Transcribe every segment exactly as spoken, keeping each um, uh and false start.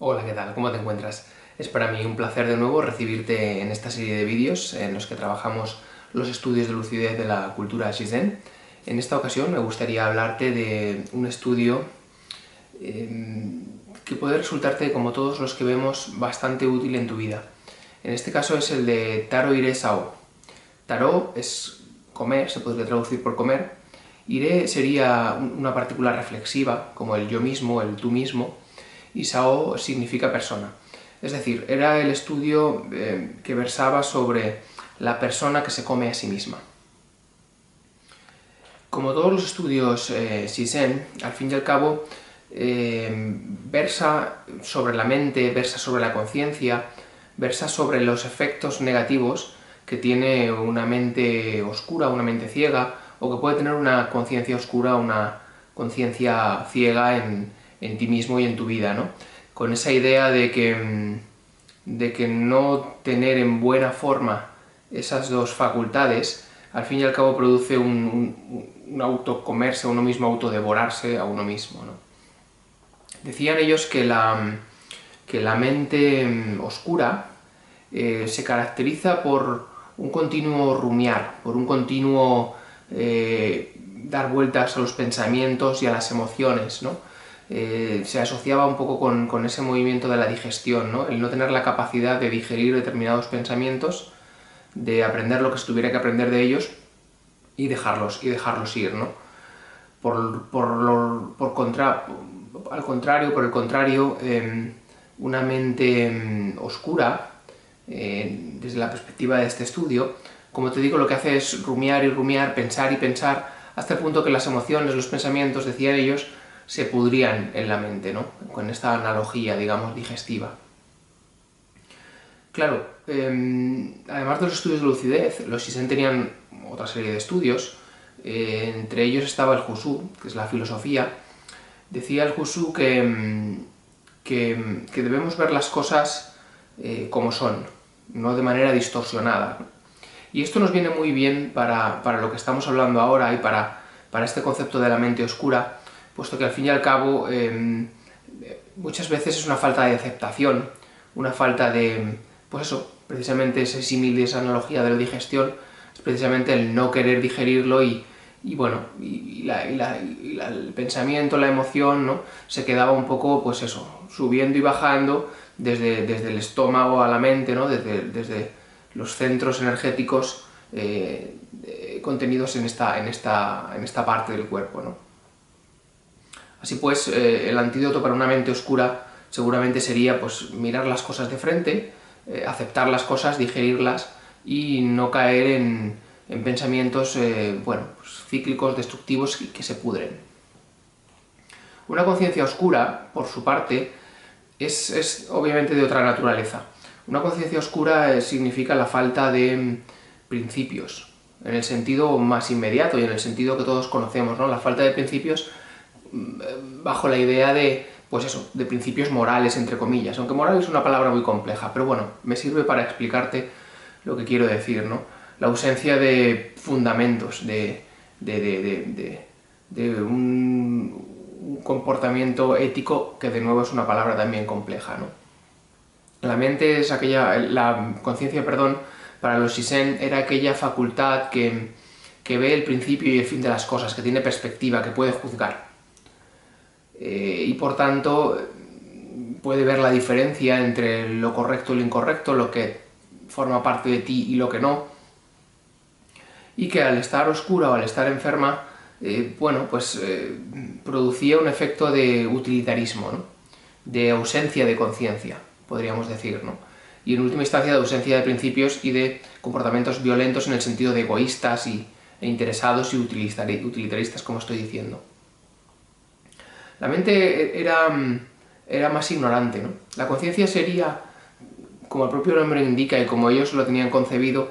Hola, ¿qué tal? ¿Cómo te encuentras? Es para mí un placer de nuevo recibirte en esta serie de vídeos en los que trabajamos los estudios de lucidez de la cultura Shizen. En esta ocasión me gustaría hablarte de un estudio eh, que puede resultarte, como todos los que vemos, bastante útil en tu vida. En este caso es el de Taro Ire Sao. Taro es comer, se podría traducir por comer. Ire sería una partícula reflexiva, como el yo mismo, el tú mismo, y Sao significa persona. Es decir, era el estudio eh, que versaba sobre la persona que se come a sí misma. Como todos los estudios eh, Shizen, al fin y al cabo, eh, versa sobre la mente, versa sobre la conciencia, versa sobre los efectos negativos que tiene una mente oscura, una mente ciega, o que puede tener una conciencia oscura, una conciencia ciega en, en ti mismo y en tu vida, ¿no? Con esa idea de que, de que no tener en buena forma esas dos facultades, al fin y al cabo produce un, un, un autocomerse a uno mismo, autodevorarse a uno mismo, ¿no? Decían ellos que la, que la mente oscura eh, se caracteriza por un continuo rumiar, por un continuo eh, dar vueltas a los pensamientos y a las emociones, ¿no? Eh, se asociaba un poco con, con ese movimiento de la digestión, ¿no? El no tener la capacidad de digerir determinados pensamientos, de aprender lo que se tuviera que aprender de ellos y dejarlos, y dejarlos ir, ¿no? Por, por, lo, por contra, al contrario, por el contrario, eh, una mente eh, oscura, eh, desde la perspectiva de este estudio, como te digo, lo que hace es rumiar y rumiar, pensar y pensar, hasta el punto que las emociones, los pensamientos, decían ellos, se pudrían en la mente, ¿no? Con esta analogía, digamos, digestiva. Claro, eh, además de los estudios de lucidez, los Shizen tenían otra serie de estudios. Eh, entre ellos estaba el Jushu, que es la filosofía. Decía el Jushu que, que, que debemos ver las cosas eh, como son, no de manera distorsionada. Y esto nos viene muy bien para, para lo que estamos hablando ahora y para, para este concepto de la mente oscura, puesto que al fin y al cabo eh, muchas veces es una falta de aceptación, una falta de, pues eso, precisamente ese símil de esa analogía de la digestión, es precisamente el no querer digerirlo y, y bueno, y, y, la, y, la, y la, el pensamiento, la emoción, ¿no? Se quedaba un poco, pues eso, subiendo y bajando desde, desde el estómago a la mente, ¿no? Desde, desde los centros energéticos eh, eh, contenidos en esta, en, esta, en esta parte del cuerpo, ¿no? Así pues, eh, el antídoto para una mente oscura seguramente sería pues, mirar las cosas de frente, eh, aceptar las cosas, digerirlas y no caer en, en pensamientos eh, bueno, pues, cíclicos, destructivos y que se pudren. Una conciencia oscura, por su parte, es, es obviamente de otra naturaleza. Una conciencia oscura eh, significa la falta de mm, principios, en el sentido más inmediato y en el sentido que todos conocemos, ¿no? La falta de principios bajo la idea de, pues eso, de principios morales, entre comillas, aunque moral es una palabra muy compleja, pero bueno, me sirve para explicarte lo que quiero decir, ¿no? La ausencia de fundamentos, de, de, de, de, de, de un, un comportamiento ético, que de nuevo es una palabra también compleja, ¿no? La mente es aquella, la conciencia, perdón, para los Shizen era aquella facultad que, que ve el principio y el fin de las cosas, que tiene perspectiva, que puede juzgar. Eh, y por tanto puede ver la diferencia entre lo correcto y lo incorrecto, lo que forma parte de ti y lo que no, y que al estar oscura o al estar enferma, eh, bueno, pues eh, producía un efecto de utilitarismo, ¿no? De ausencia de conciencia, podríamos decir, ¿no? Y en última instancia de ausencia de principios y de comportamientos violentos en el sentido de egoístas y, e interesados y utilitaristas, como estoy diciendo. La mente era, era más ignorante, ¿no? La conciencia sería, como el propio nombre indica y como ellos lo tenían concebido,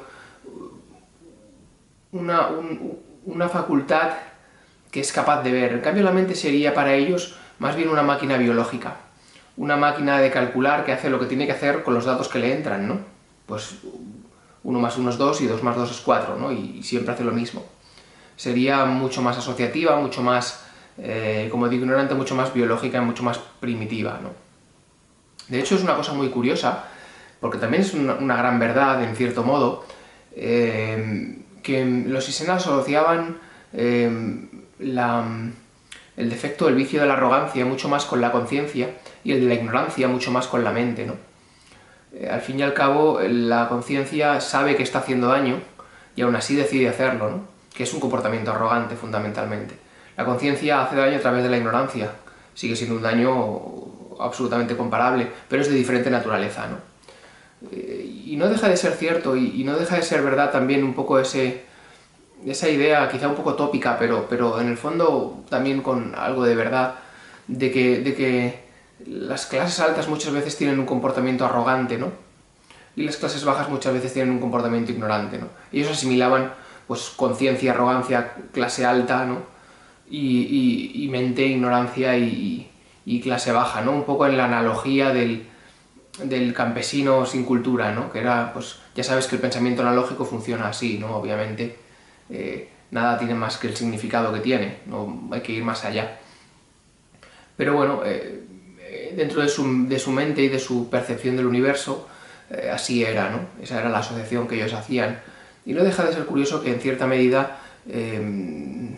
una, un, una facultad que es capaz de ver. En cambio, la mente sería para ellos más bien una máquina biológica, una máquina de calcular que hace lo que tiene que hacer con los datos que le entran, ¿no? Pues uno más uno es dos y dos más dos es cuatro, ¿no? Y siempre hace lo mismo. Sería mucho más asociativa, mucho más... Eh, como digo, ignorante, mucho más biológica y mucho más primitiva, ¿no? De hecho, es una cosa muy curiosa, porque también es una, una gran verdad, en cierto modo, eh, que los sisenas asociaban eh, la, el defecto, el vicio de la arrogancia mucho más con la conciencia y el de la ignorancia mucho más con la mente, ¿no? Eh, al fin y al cabo, la conciencia sabe que está haciendo daño y aún así decide hacerlo, ¿no? Que es un comportamiento arrogante, fundamentalmente. La conciencia hace daño a través de la ignorancia, sigue siendo un daño absolutamente comparable, pero es de diferente naturaleza, ¿no? Eh, y no deja de ser cierto, y, y no deja de ser verdad también un poco ese, esa idea, quizá un poco tópica, pero, pero en el fondo también con algo de verdad, de que, de que las clases altas muchas veces tienen un comportamiento arrogante, ¿no? Y las clases bajas muchas veces tienen un comportamiento ignorante, ¿no? Ellos asimilaban, pues, conciencia, arrogancia, clase alta, ¿no? Y, y, y mente, ignorancia y, y clase baja, ¿no? Un poco en la analogía del, del campesino sin cultura, ¿no? Que era, pues, ya sabes que el pensamiento analógico funciona así, ¿no? Obviamente, eh, nada tiene más que el significado que tiene, no hay que ir más allá. Pero bueno, eh, dentro de su, de su mente y de su percepción del universo, eh, así era, ¿no? Esa era la asociación que ellos hacían. Y no deja de ser curioso que en cierta medida eh,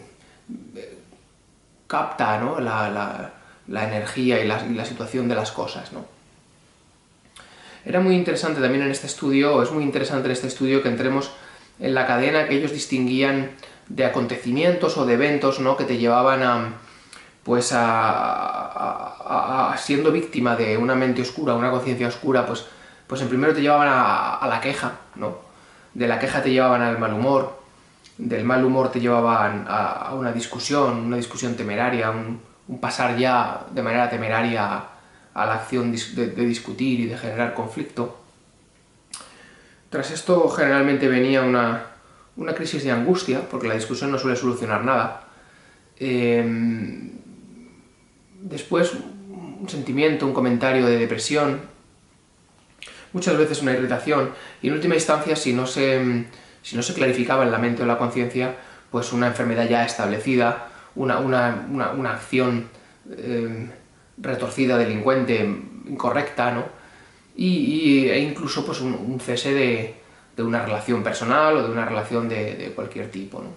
capta, ¿no? la, la, la energía y la, y la situación de las cosas, ¿no? Era muy interesante también en este estudio, o es muy interesante en este estudio, que entremos en la cadena que ellos distinguían de acontecimientos o de eventos, ¿no? Que te llevaban a, pues a, a, a, a siendo víctima de una mente oscura, una conciencia oscura, pues, pues en primero te llevaban a, a la queja, ¿no? De la queja te llevaban al mal humor, del mal humor te llevaban a, a una discusión, una discusión temeraria, un, un pasar ya de manera temeraria a, a la acción de, de discutir y de generar conflicto. Tras esto generalmente venía una, una crisis de angustia, porque la discusión no suele solucionar nada. Eh, después un sentimiento, un comentario de depresión, muchas veces una irritación, y en última instancia, si no se, si no se clarificaba en la mente o la conciencia, pues una enfermedad ya establecida, una, una, una, una acción eh, retorcida, delincuente, incorrecta, ¿no? Y, y, e incluso pues un, un cese de, de una relación personal o de una relación de, de cualquier tipo, ¿no?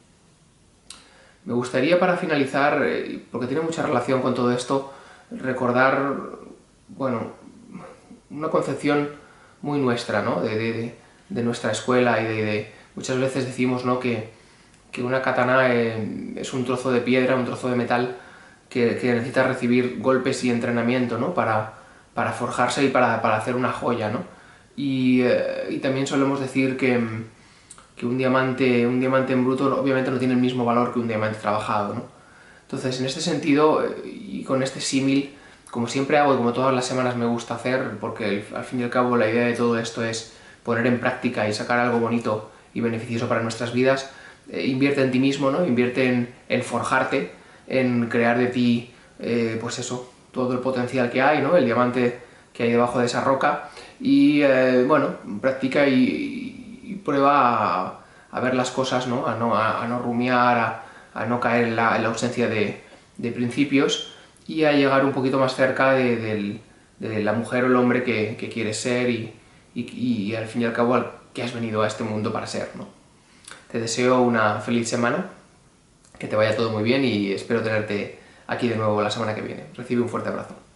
Me gustaría, para finalizar, porque tiene mucha relación con todo esto, recordar, bueno, una concepción muy nuestra, ¿no? De, de, de nuestra escuela y de, de... Muchas veces decimos, ¿no? que, que una katana eh, es un trozo de piedra, un trozo de metal que, que necesita recibir golpes y entrenamiento, ¿no? Para, para forjarse y para, para hacer una joya, ¿no? Y, eh, y también solemos decir que, que un, diamante, un diamante en bruto obviamente no tiene el mismo valor que un diamante trabajado, ¿no? Entonces, en este sentido, y con este símil, como siempre hago y como todas las semanas me gusta hacer, porque al fin y al cabo la idea de todo esto es poner en práctica y sacar algo bonito y beneficioso para nuestras vidas, eh, invierte en ti mismo, ¿no? Invierte en, en forjarte, en crear de ti, eh, pues eso, todo el potencial que hay, ¿no? El diamante que hay debajo de esa roca, y eh, bueno, practica y, y prueba a, a ver las cosas, ¿no? A no, a, a no rumiar, a, a no caer en la, en la ausencia de, de principios, y a llegar un poquito más cerca de, de, de la mujer o el hombre que, que quieres ser y, y, y al fin y al cabo al que has venido a este mundo para ser, ¿no? Te deseo una feliz semana, que te vaya todo muy bien y espero tenerte aquí de nuevo la semana que viene. Recibe un fuerte abrazo.